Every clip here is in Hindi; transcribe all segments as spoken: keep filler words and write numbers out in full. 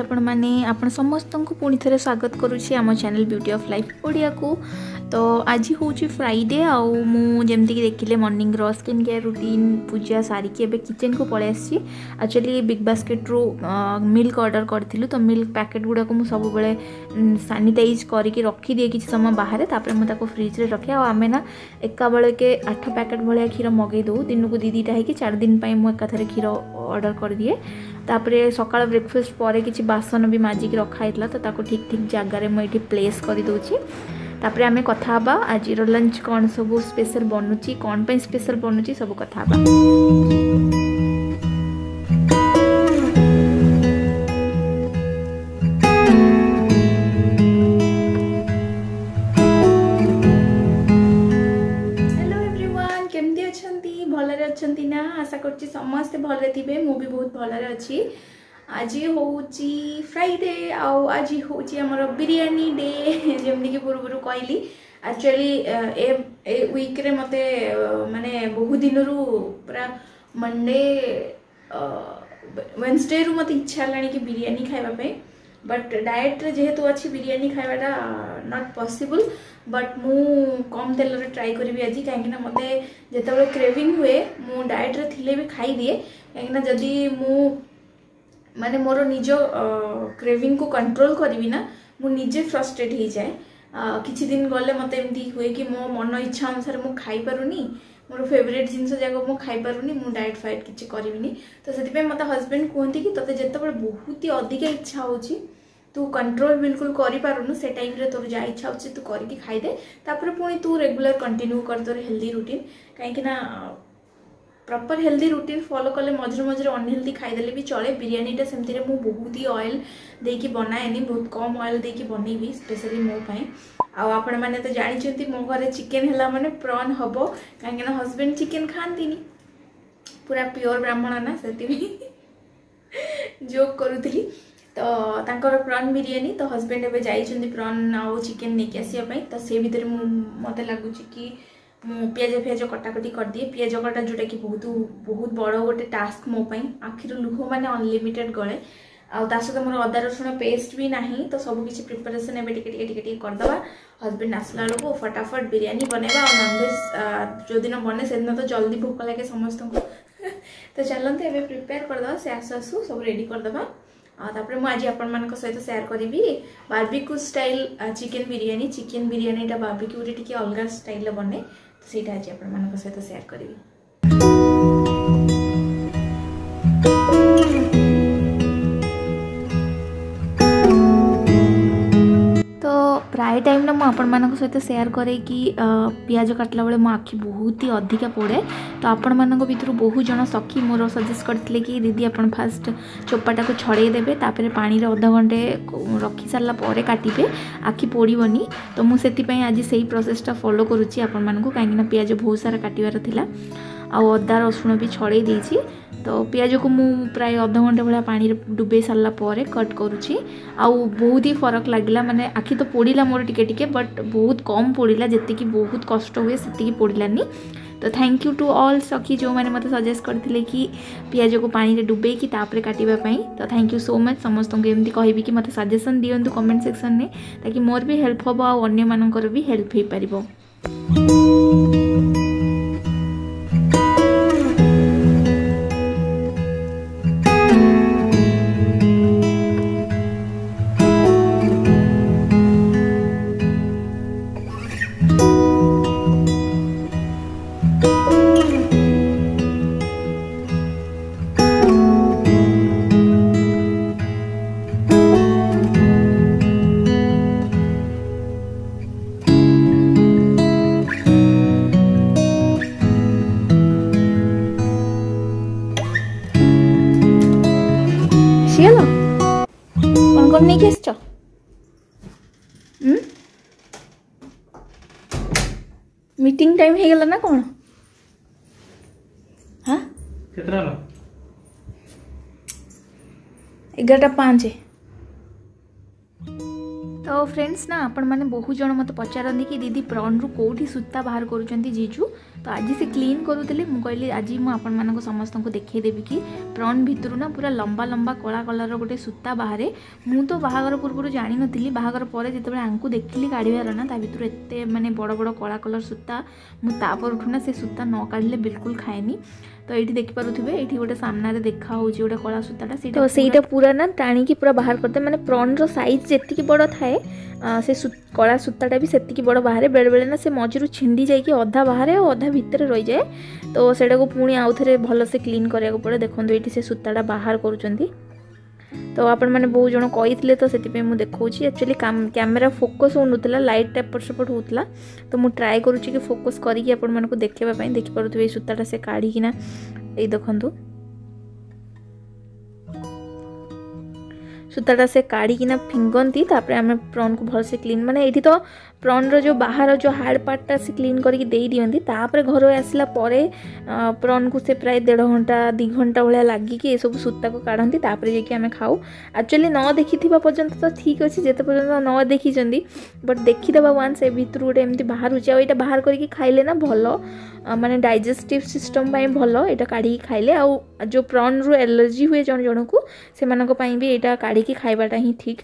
आपण माने आपण समस्त को पुणी थे स्वागत करुच्ची आम channel beauty of life Odia को। तो आज हूँ फ्राइडे आउ मुझे देखिले मॉर्निंग रो स्किन केयर रूटीन पूजा सारिकी एबे किचन को पळे आसी। एक्चुअली बिग बास्केट रो मिल्क ऑर्डर करथिलु तो मिल्क पैकेट गुडा को मु सब बेले सैनिटाइज करके रखी दिए किसी समय बाहर तापर मु ताको फ्रिज रे रखे। आ आमे ना एका बेले के आठ पैकेट भलिया क्षीर मगे दो दिन को दी दीटा है चार दिन पई मु एका थरे क्षीर ऑर्डर कर दिए। तापरे सकाळ ब्रेकफास्ट परे किछि बासन भी माजिक रखा हैतला तो ताको ठीक ठीक जगह में ये प्लेस कर दोची। तापरे आमे कथा हबा आज रो लंच कौन सब स्पेशल बनुची कौन पे स्पेशल बनुची सब कथा हबा। हेलो एवरीवन केमती अछंती भलरे अछंती ना आशा करछि समस्त भलरे थिबे मु भी बहुत भलरे अछि। आज हूँ फ्राइडे आउ आज हूँ आमर बिरियानी डे जमती कि पूर्व कहली। एक्चुअली ए ए वीक रे मते माने बहुत दिन रु पूरा मंडे वेडनेसडे रु मते इच्छा लानी कि बिरियानी खाइबा पे बट डाइट रे जेहेतु अच्छी बिरियानी खाइबाटा नॉट पॉसिबल बट मु कम तेल रे ट्राई करी आज कहीं मते जेतेबेले क्रेविंग हुए मु डाइट रे थिले भी खाई दिए कहीं जदि मु माने मोर निज क्रेविंग को कंट्रोल करी ना मु निजे फ्रस्ट्रेट हो जाए। किछि दिन गले मते एमती हुए कि मो मन इच्छा अनुसार मु खाई पारुनी मोर फेवरेट जिनस जाक मु खाई पारुनी मु डाइट फाइट किछि करिविनी तो सेति पे मते हस्बैंड कहते कि तते जेतेबेले बहुत ही अधिक इच्छा होची तू कंट्रोल बिल्कुल करि पारुनु से टाइम रे तोर जा इच्छा होची तू करके खाई दे तापर पुणी तू रेगुलर कंटिन्यू कर तोर हेल्दी रूटीन कहीं ना प्रॉपर हेल्दी रूटीन फॉलो कले मझे मझे अनहेल्दी खाईदेले भी चले। बिरियानीटा सेमती मु बहुत ही ऑयल देकी बनाएनी बहुत कम ऑयल देकी बनैबी स्पेशली मो पाई। आपण मैंने तो जानी मो घर चिकेन है माने प्रॉन हम कहीं हस्बैंड चिकेन खाती पूरा प्योर ब्राह्मण ना से जोक करूली तो तांकर प्रॉन बिरियानी तो हस्बैंड एवं जाइछन्ती प्रॉन आउ चिकेन नहीं आसापी तो से भितर मत लगुच कि मु पियाज फियाज कटाकटी कर दिए पियाज कटा जोटा कि बहुत बहुत बड़ गोटे टास्क मो पाई आखिर लुह माने अनलिमिटेड गले आ सहित मोर अदा रसुण पेस्ट भी नहीं तो सब किसी प्रिपरेशन एवं टिके टिके टिके करदे हस्बैंड आसला बेलू फटाफट बिरियानी बनवा और नॉनवेज जो दिन बने से दिन तो जल्दी भोक लगे समस्त को तो चलते एवं प्रिपेयर करदे से आसु आसु सब रेडी करदे। तापर मुझे आज आपण मान सहित शेयर करी barbecue style chicken biryani chicken बिरियानीटा बार्बिक्यू रे टिके अलग स्टाइल बने तो सीटा आज आपण मान सहित शेयर करी। प्राय टाइम ना मुझे आपण सहित शेयर करे कि पियाज काटला बेले मो आखि बहुत ही अधिका पड़े तो आपण मान भर बहुत जन सखी मोर सजेस्ट करते कि दीदी आपण फास्ट चोपाटा को छड़े देबे तापर पानी रे अधा घंटे रखी सारा पर काटिबे आखि पोड़ीबनी तो मुझे आज से प्रोसेसटा फॉलो करुच्ची आपण मानकु कहीं पियाज बहुत सारा काटिबार थिला आ अदा रसुण भी छड़े देछि तो पियाज को मु प्राय अध घंटे भाया पानी डुबे सारा पर कट करुच्ची आउ बहुत ही फरक लगिला माने आखि तो पोड़ीला मोर टिके टिके बट बहुत कम पोड़ीला जेतिकी बहुत कष्ट हुए सेतिकी पोड़ीलानी तो थैंक यू टू ऑल सखी जो मैंने मत सजेस्ट करथिले कि पियाज को पानी रे डुबे कि तापरे काटिबा पई तो थैंक यू सो मच समस्त को एमती कहबी कि मते सजेशन दियंतु कमेंट सेक्शन में ताकि मोर भी हेल्प हो और अन्य मानकर भी हेल्प हो पारिबो। कौन कौन नहीं किस चो हम्म मीटिंग टाइम हे गला ना कौन हाँ कितना लो ग्यारह पाँच तो फ्रेंड्स ना आपण मैंने बहुत जन मत पचारती कि दीदी प्रॉन रु कौटी सूता बाहर करुँच जीजू। तो आज से क्लीन करूली मुझे कहली आज मुझे समस्त को देखदेवी कि प्रॉन भितर ना पूरा लंबा लंबा कला कलर गोटे सूता बाहर। मु तो बाहागर पूर्व जानी नी बाहागर पर जो आंकु देखिली काढ़ार ना ता भर एत माने बड़ बड़ कला कलर सूता मुझे उठुना से सूता न काढ़ले बिल्कुल खाएनी। तो ये देखिपे ये गोटे सामने देखा गोटे कला सूताटा तो सहीटा पूरा ना टाणी पूरा बाहर करते माने प्रॉन रो साइज जी बड़ थाए से कला सूताटा भी सेतिकी बड़ बाहर बेले बेले ना से मझिरु छिंडी जाइए अधा बाहर और अधा भितर रही जाए। तो सेटा को पुणी आउ थे भल से क्लीन करा पड़े। देखो ये से सूताटा बाहर करुँच। तो आपण मैंने बहुत जन कही तो से देखा एक्चुअली कैमेरा फोकस हो नाला लाइट एपट सेपट होता। तो मुझे ट्राए करुँची कि फोकस करके आपण मानक देखापी देखिपे सूताटा से काढ़ीना ये देखु सूताटा से काढ़ीना फिंगती आम प्रॉन को भल से क्लीन माने ये तो प्रॉन रो जो बाहर जो हार्ड पार्टा से क्लीन करके दे दियंती। तापर घर आसला परे प्रॉन को से प्राय डेढ़ घंटा दी घंटा भाया लगिकी ये सब सूता को काढ़ती जाकि आम खाऊ। एक्चुअली न देखी पर्यंत तो ठीक अच्छे जिते पर्यंत न देखी बट देखीदेवा वन से भितर गोटे एमती बाहर यहाँ बाहर करके खाइले ना भल माने डाइजेस्टिव सिस्टम भल यहाँ काढ़ी खाइले आ जो प्रॉन रू एलर्जी हुए जन जन को से भी यहाँ काढ़ी खाइबाटा ही ठीक।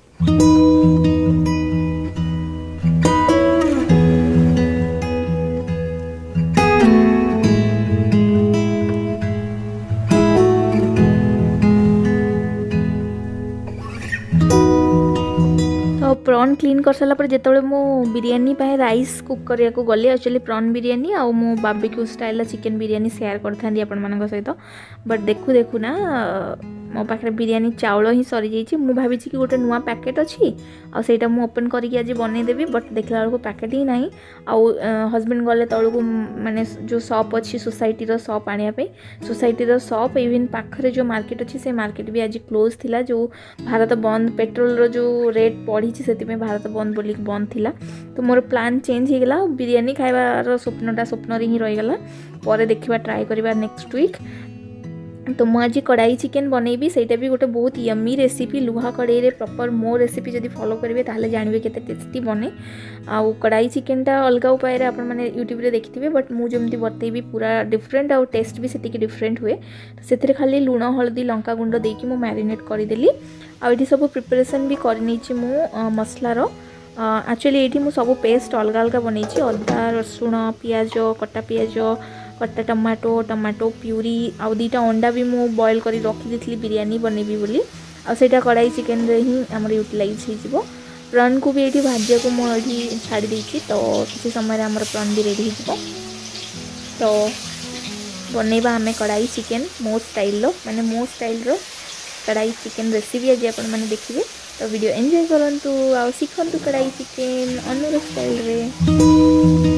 प्रॉन क्लीन कर सारा पर जिते मो बिरियानी पाए राइस कुक करने को गली एक्चुअली प्रॉन बिरियानी आउ मो barbecue style chicken biryani share करथांदी आपण मानक सहित बट देखु देखु ना मो पाखे बिरियानी चाउल ही सरी जाइए। मु भावी कि गोटे नुआ पैकेट अच्छी आईटा मु ओपन करके आज बनईदेवी बट देखला बेलू पैकेट ही ना आउ हजबैंड गले तौक माने जो शॉप अच्छी सोसाइटी शॉप आने सोसाइटी शॉप इवन पाखरे जो मार्केट अच्छी से मार्केट भी आज क्लोज थिला जो भारत बंद पेट्रोल रो जो रेट बढ़ी से भारत बंद बोली बंद थिला। तो मोर प्लान चेंज हो गला बिरियानी खाइबार स्वप्नटा स्वप्न ही रहीगला पर देखा ट्राए करवा नेक्स्ट वीक। तो मुझे आज कढ़ाई चिकेन बनईबी से भी गोटे बहुत यमी रेसिपी लुहा कड़ाई रे प्रॉपर मो रेसिपी जब फॉलो करेंगे ताहले जानवे केते टेस्टी बने। आउ कढ़ाई चिकेनटा अलग उपाय आपण माने यूट्यूब रे देखिथिबे बट मु जमती बतैबी पूरा डिफरेंट आउ टेस्ट भी सेतिकी डिफरेंट हुए। तो से खाली लुण हलदी लंका गुंड देकी मु मैरिनेट करदेली आ ये सब प्रिपरेशन भी करनी मु मसलार एक्चुअली ये मु सब पेस्ट अलग अलग बनई अदा रसुण पियाज कटा पियाज कटा टमाटो टमाटो प्यूरी आउ दीटा अंडा भी मु बॉयल कर रखी थी बिरियानी बनईबी बोली आईटा कढ़ाई चिकेन रे ही आमर यूटिलाइज हो। प्रॉन को भी ये भाजिया को मुझे छाड़ी देती तो किसी समय आमर प्रॉन भी रेडी हो। तो बनईबा आम कढ़ाई चिकेन मो स्टाइल माने मो स्टाइल रो कढ़ाई चिकेन रेसिपी आज आपण मैंने देखिए। तो वीडियो एंजॉय करंतु आ शिखंतु कढ़ाई चिकेन अनुर स्टाइल रे।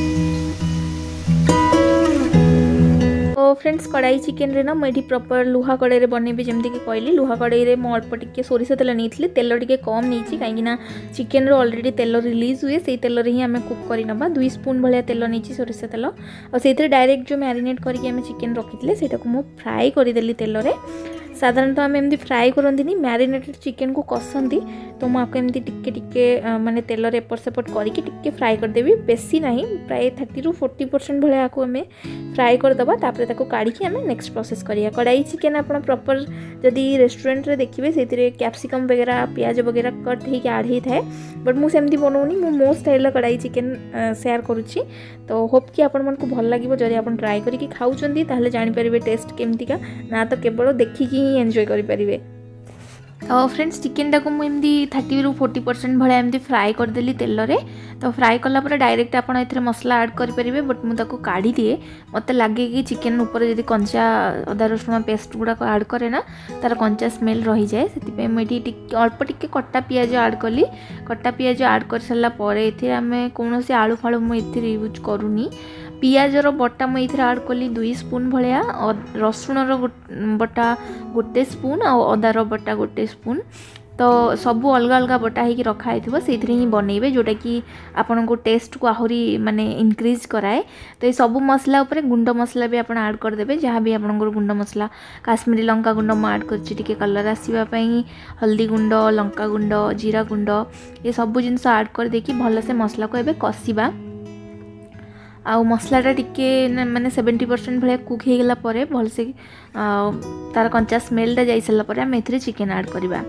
तो फ्रेंड्स कढ़ाई चिकेन रे ना मुझे प्रॉपर लुहा कड़ाई रे बनईबी जमती कि कहली लुहा कड़ाई रे मु अल्प टिके सोरिष तेल नहीं तेल टिके कम नहीं कहीं चिकेन रो ऑलरेडी तेल रिलीज हुए से तेल रे ही आम कुक करनबा दुई स्पून भाया तेल नहीं सोरिष तेल और से डायरेक्ट जो मैरिनेट करके चिकेन रखी से मु फ्राए करदेली तेल रे। साधारणतः आम एमती फ्राए करती मैरिनेटेड चिकेन को कसती तो मुझे एमती टिके टिके माने तेल रे एपट सेपट करके टिके फ्राए करदेवी बेसी नहीं प्राय थर्टी रु फोर्टी परसेंट भाया को आम फ्राए करदबा तापर ताको काढ़ी आम नेक्स्ट प्रोसेस करिया। कढ़ाई चिकेन आप प्रॉपर जदि रेस्टोरेंट रे देखिए से कैप्सिकम वगैरह प्याज वगैरह कट होकर आड होता है बट मुझे सेमती बनाऊनी मु मो स्टाइल कढ़ाई चिकेन शेयर करुच्ची। तो होप कि आपण मन को भल लगे जदि आप ट्राए करके खाऊंती ताहले जानि परिबे टेस्ट केमतिका ना तो केवल देखिकी एंजॉय करि परिबे। तो फ्रेंड्स चिकेन टाक मुझे थर्टी रु फोर्टी परसेंट भाया एमती फ्राए करदेली तेल रे। तो फ्राए कलापर डायरेक्ट आप मसला ऐड करेंगे बट मुझे काढ़ी दिए मत लगे कि चिकेन उपर यदि कंचा अदा रसुण पेस्ट गुड़ाक ऐड करे ना तार कंचा स्मेल रही जाए से मुझे अल्प टिके कटा पियाज ऐड कली कटा पियाज ऐड कर सारापर ये आम कौन से आलू फालू मुझे यूज करूनी। पियाजर बटा मुझे ऐड कली दुई स्पून भाया रसुणर बटा गोटे स्पून आ अदार बटा गोटे स्पून तो सबू अलग अलग बटा होगी रखाई से ही बनइबे जोटा कि आपण को टेस्ट को आहरी माने इनक्रीज कराए। तो ये सब मसला उपर गुंड मसला भी आप ऐड करदे जहाँ भी आप गुंड मसला काश्मीरी लंका गुंड मु ऐड कर कलर आसवाई हल्दी गुंड लंका गुंड जीरा गुंड ये सब जिनस ऐड कर देकी भल से मसला को एबे कषिबा। आउ मसलाटा टिके माने सेवेंटी परसेंट भाया कुक हो गला परे भल से तार कंचा स्मेलटा जाई सारा पर आम एथिरे चिकेन ऐड करवा।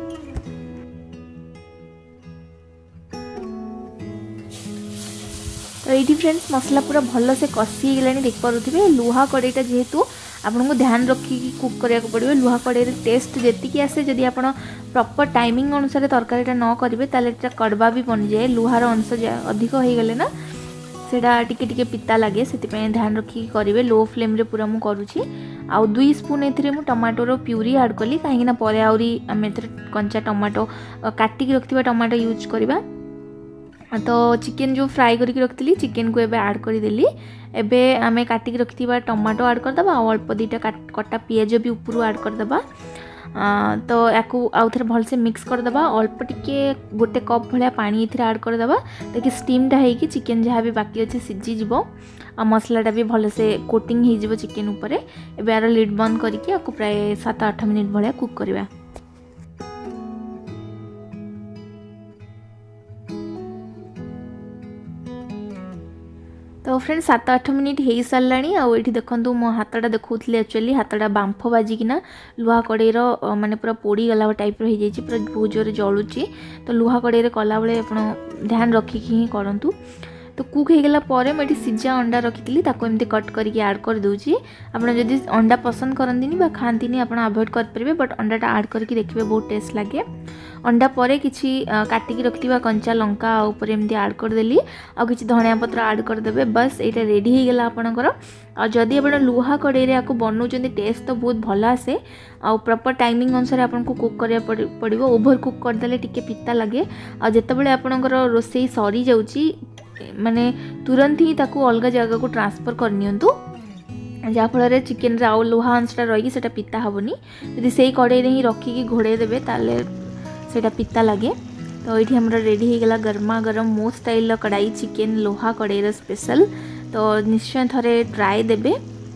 तो ये फ्रेंड्स मसला पूरा भल से कषि गलानी देख पारे लुहा कड़ईटा जेहेतु आपको ध्यान रखिकी कुक करा पड़े लुहा कड़ई टेस्ट जी आसे जदि आप प्रॉपर टाइमिंग अनुसार तरकारीटा न करेंगे ताले कड़वा भी बन जाए लुहार अंश अधिक हो गले ना सेटा टिके टिके पिता लगे से ध्यान रखिकी करेंगे। लो फ्लेम रे पूरा मु करुँची आउ दुई स्पून ए टमाटोर प्यूरी ऐड कली कहीं पर आहरी आम कंचा टमाटो काटिक रखा टमाटो यूज करवा। तो चिकेन जो फ्राई करके रखी चिकेन को एबे ऐड करदेली एबे आमे काटिक रखिथिबा टमाटो ऐड करदबा अल्प दीटा कटा पियाज भी ऊपर ऐड करदबा। तो याकू आउ थे भल से मिक्स करदबा अल्प टिके गोटे कप भलिया पानी एथिरे ऐड करदबा ताकि स्टीमटा होगी चिकेन जहाँ भी बाकी अच्छे सीझीज आ मसलाटा भी भल से कोटिंग हो चिकेन उपरे। एबे यार लिड बंद करके आपको प्राय सात आठ मिनिट भलिया कुक करवा। तो फ्रेंड्स सात आठ मिनिट हो सारा आठ देखूँ मो हाथटा देखुली एक्चुअली हाथटा बांफ बाजिकिना लुहा कड़ईर माने पूरा पोड़ी गला टाइप हो जाइए पूरा बहुत जोर जलुची। तो लुहा कड़ई कला बेले आप ध्यान रखिकी ही करूँ। तो कुक हो गला परे मैं सीझा अंडा रखी ताको एमती कट करके ऐड कर दूची। आपन जदि अंडा पसंद करंतिनी बा खांतिनी आपन अवॉइड कर परिबे बट अंडाटा ऐड करके देखिबे बहुत टेस्ट लागे। अंडा परे किछि काटिकी रखिथिबा कंचा लंका ऊपर एमती ऐड कर देली आ किछि धनिया पत्र ऐड कर देबे बस एटा रेडी हो गला आपनकर। आ जदि आपण लुहा कड़ई रे आको बनौचंदी टेस्ट तो बहुत भल आसे आ प्रॉपर टाइमिंग अनुसार आपन को कुक करिया पड़िबो। ओभर कुक कर देले टिके पिता लागे आ जेतेबेले आपनकर रोसेई सरी जाउची माने तुरंत ही ताकू अलग जगह को ट्रांसफर कर नियंतु जहाँफल चिकेन रे आउ लुहा अंशटा रही सेटा पिता हेनी यदि से कड़ई ही रखिकी घोड़े देवे ताले सेटा पिता लगे। तो ये हमारा रेडी हो गला गर्मा गरम मो स्टाइल कड़ाई चिकेन लोहा कड़ई स्पेशल। तो निश्चय थरे ट्राए देबे।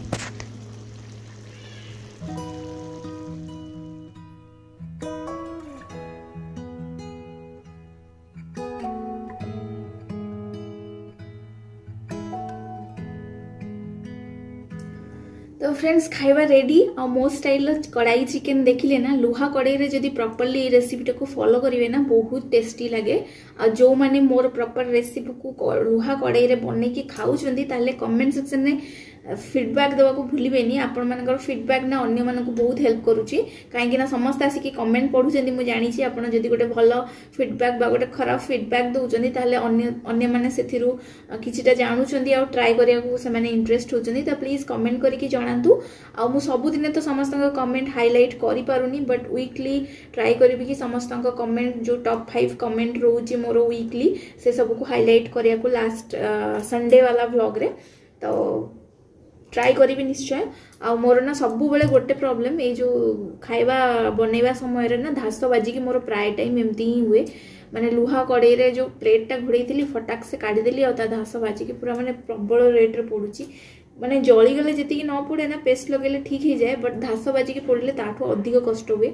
तो फ्रेंड्स खाइबा रेडी आ मो स्टाइल कड़ाई चिकेन देखिले ना लुहा कड़ई रे जदि प्रॉपर्ली ये रेसिपी को फॉलो करिवे ना बहुत टेस्टी लगे। आ जो माने मोर प्रॉपर रेसिपी को लुहा कड़ई रे बनै की खाउछंदी ताले कमेंट सेक्शन में फीडबैक देवा को भूलिबेनी। आपण मानकर फीडबैक ना अन्य मानक बहुत हेल्प करूची काहेकि ना समस्त आसिकी कमेंट पढुचंदी मु जानि छी। आपण जदि गोटे भलो फीडबैक बा गोटे खराब फीडबैक दउचंदी ताले अन्य अन्य माने सेथिरु किछिटा जानुचंदी आ ट्राई करिया को से माने इंटरेस्ट होचंदी। तो प्लीज कमेंट करके जणांतु। आ मु सब दिन तो समस्त कमेंट हाईलाइट करि पारुनी बट वीकली ट्राई करिबि कि समस्त कमेंट जो टॉप फाइव कमेंट रोची मोर वीकली से सब को हाईलाइट करिया को लास्ट संडे वाला व्लॉग रे। तो ट्राई करी निश्चय। आ मोर ना सब बेले गोटे प्रॉब्लम ये जो खाइबा बनैबा समय रे ना धास बाजिकी मोर प्राय टाइम एमती ही हुए माने लुहा कड़ई रे जो प्लेटटा घोड़ेई फटाक से काढ़ीदेली आ धास बाजिकी पूरा माने प्रबल रेट रे पड़ुची माने जली गले जी न पड़े ना पेस्ट लगेले ठीक हो जाए बट धास बाजिकी पड़े ताठू अधिक कष्ट हुए।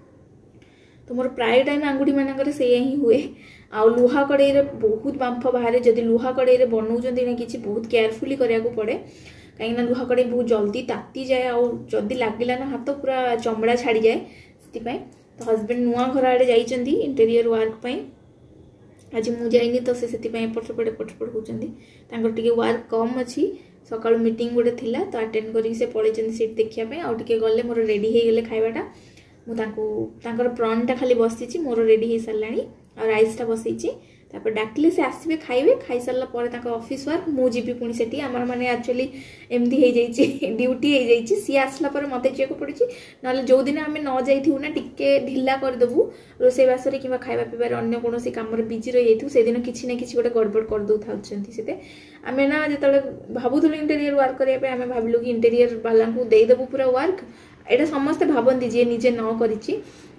तो मोर प्राय टाइम आंगुठी मानक से ही हुए। आ लुहा कड़ई रे बहुत बांफ बाहर जदि लुहा कड़ई रे बनौचंदी ना किछि बहुत केयरफुली करिया को पड़े कहीं लुहा कड़ई बहुत जल्दी ताती जाए आदि लगिला ना हाथ पूरा चमड़ा छाड़ी जाए से। तो हजबैंड नुआ घर आड़े जाइए इंटेरियर वर्क पाई आज मु जाइनी तो से एपट सेपट एपट सेपट होती वर्क कम अच्छी सकाल मीटिंग गोटे थिला तो अटेंड करी से पलैं सीट देखापी आउ टे गले मोर रेडी हो गले खाइबाटा मुझे प्रॉनटा खाली बसी मोर रेडी हो सारे आ राइसटा बसई तापर डाकिले से आसबे खाइबे खाई सारा पर ऑफिस वर्क मु जीवी पुणी सेठी आमर माने एक्चुअली एमती हो जाइए ड्यूटी हो जाइए सी आसला पर मते जीवाक पड़ी ना जो दिन आम न जाइथु ना टिके ढिला करदेबू रोसई बासरे कि खाइबा पीबार अन्य कौन काम बिजी रही से दिन किसी ना किसी गोटे गड़बड़ कर दो से आम ना जो भावुलु इंटेरियर वर्क करने आम भाविलु कि इंटेरियर वाला को देदेबू पूरा वर्क एटा समस्ते भावती जी निजे न करिछि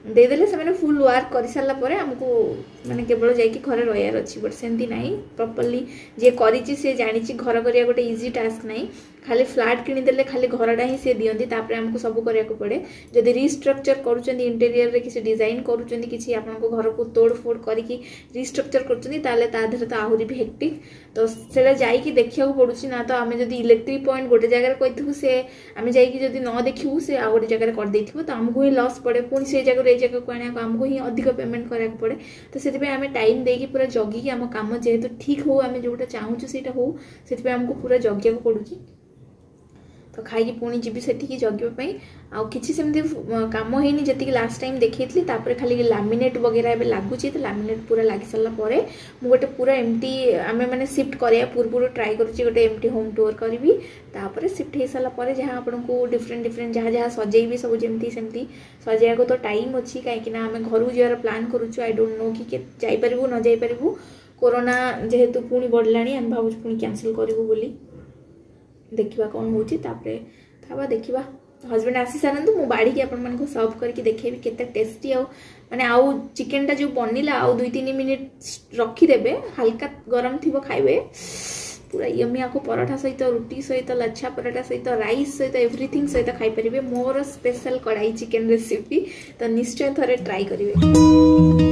देदेले से फुल वर्क कर सारा पर आमको माने केवल जाकि घर रहार अच्छी बट सेमती ना प्रॉपर्ली जे करी सी जानी घर करिया गोटे इजी टास्क नहीं खाली फ्लैट किनीदेले खाली घरटा ही सी दिखती आमको सब करा पड़े जदि रिस्ट्रक्चर करुँच इंटेरियर रे किसी डिजाइन करुँच किसी आपको घर को तोड़ फोड़ करके रिस्ट्रक्चर कर तो आहरी भी हेक्टिक तो से जाकि देखा पड़ुची ना तो आम जब इलेक्ट्रिक पॉइंट गोटे जगह कही से आम जाकि न देखू से आ गोटे जगह कर तो आमको ही लॉस पड़े पुणी से जगह ये जगह को आने आमको ही अधिक पेमेंट करा पड़े तो से आम टाइम देकी पूरा जगिकी आम कम जेहेतु ठीक हो आम जोटा चाहूँ से हो से आमको पूरा जगिया पड़ुची तो खाई पुणी जी से जगवाई आउ कि सेमती कम होनी जी लास्ट टाइम देखी तापर खाली लैमिनेट वगैरह एवं लगुच तो लैमिनेट पूरा लगी सारा पर गोटे पूरा एमटी आम मैंने शिफ्ट कराया पूर्व ट्राए करुँचे एमटी होम टूर करी तापर शिफ्ट हो सारा पर जहाँ आपको डिफरेंट डिफरेंट जहाँ जहाँ सजेबी सब जमी सेमती सजाया तो टाइम अच्छी कहीं घर को जीवार प्लान करुचु आई डोंट नो कि जापरू न जापरू कोरोना जेहेतु पुणी बढ़ला आम भाव पुणी कैंसिल करूँ बोली देखा कौन होगा देखा हजबैंड आसी सारतु मु बाड़ी आपको सर्व करके देखेबी केते टेस्टी आउ माने आउ चिकेन टा जो बनिला आउ दुई तीन मिनिट रखीदेवे हल्का गरम थी खाइबे पूरा यमी आपको पराठा सहित रुटी सहित लच्छा पराठा सहित राइस सहित एवरीथिंग सहित खाई पारे मोर स्पेशल कढ़ाई चिकेन रेसिपी तो निश्चय थरे ट्राई करेंगे।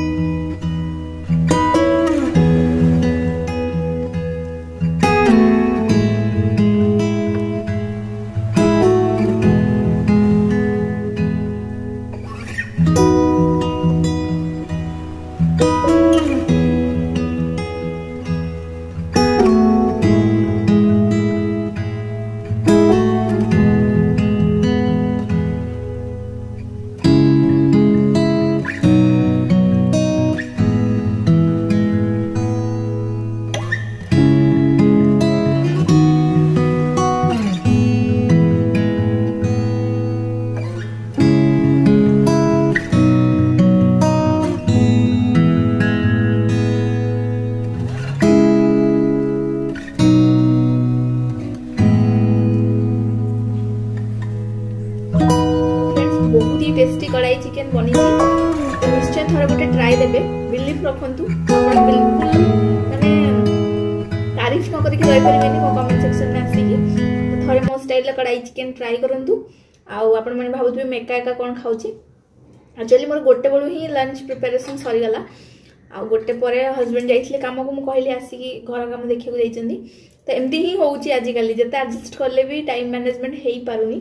बहुत ही टेस्टी कढ़ाई चिकेन बनी निश्चय थोड़ा गोटे ट्राई देबे बिलीफ रखंतु बिल्कुल माने तारीफ न करके रही परिबेनी मो कमेंट सेक्शन में आसीकी थोड़े मो स्टाइल कढ़ाई चिकेन ट्राई करंतु आउ आपण माने भाबुतबे मेका एका कोन खाउची एक्चुअली मोर गोटे बळु ही लंच प्रिपरेशन सरी गला आ गोटे परे हस्बैंड जाइथिले काम को मु कहली आसीकी घर काम देखिया को जाइचंदी तो एमती ही होउची आज काली जते एडजस्ट करले भी टाइम मैनेजमेंट हेई पारुनी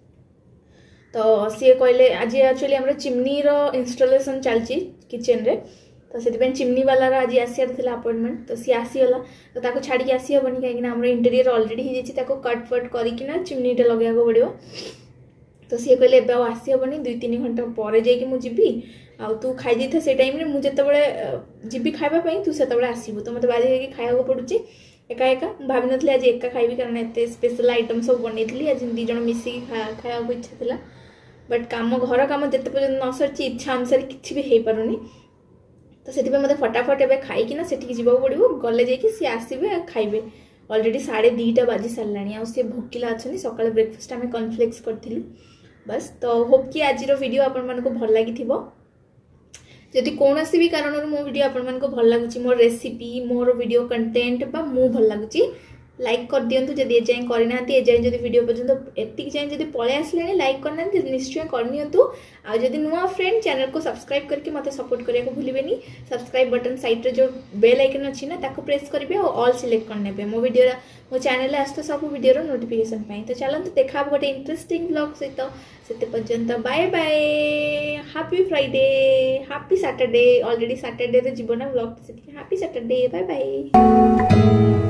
तो सी कहले आज एक्चुअली आम चिमनी रो इंस्टॉलेशन चलती किचन रे तो से चिमनी वाला आज आसार था अपॉइंटमेंट तो सी आसीगला तो ताको छाड़ी आसी हेनी कहीं आम इंटेरियर ऑलरेडी हो कट फट करना चिमनीटा लगे पड़ो तो सी कहले एवं आसी हेनी दुई तीन घंटा पर जाकि आ तू खाई था से टाइम रे मुझे जी खावाई तू से आसबू तो मतलब बाजी खाया पड़ुची एका एका भाव नी आज एका खाइबी कारण एत स्पेशल आइटम सब बनई आज दीज मिसिकी खाया इच्छा था बट काम घर कम जिते पर्यटन न सरी इच्छा अनुसार किसी भी हो पारुनी तो से मतलब फटाफट एवं खाईकिना से जावाक पड़ो गले जाकि सी आसबे खाइबे ऑलरेडी साढ़े दीटा बाजी सारा आ सी भोकिला अच्छा सकाल ब्रेकफास्ट आम कॉर्नफ्लेक्स करूँ बस तो होप कि आज वीडियो आपण मानक भल लगी जदि कौन भी कारण मो वीडियो आपण मानक भल लगुच मोर रेसिपी मोर वीडियो कंटेंट बा मु भल लगुच लाइक कर दियंतु जदि एजाए करना एजाए जदि वीडियो पर्यंत एतिक जाए जदि पळे आसले लाइक करना निश्चय करनियंतु आ जदि नुआ फ्रेंड चैनल को सब्सक्राइब करके मते सपोर्ट करिया को भूलिबेनी सब्सक्राइब बटन साइड रे जो बेल आइकन अछि ना ताको प्रेस करिवे और ऑल सिलेक्ट करनेबे मो वीडियो मो चैनल रे आस्तो सब वीडियो रो नोटिफिकेशन पाई तो चलंतु देखा गोटे इंटरेस्टिंग ब्लॉग सहित सेते पर्यंत bye bye happy Friday happy Saturday already Saturday रे जीवन ब्लॉग सेते हैप्पी सैटरडे बाय बाय।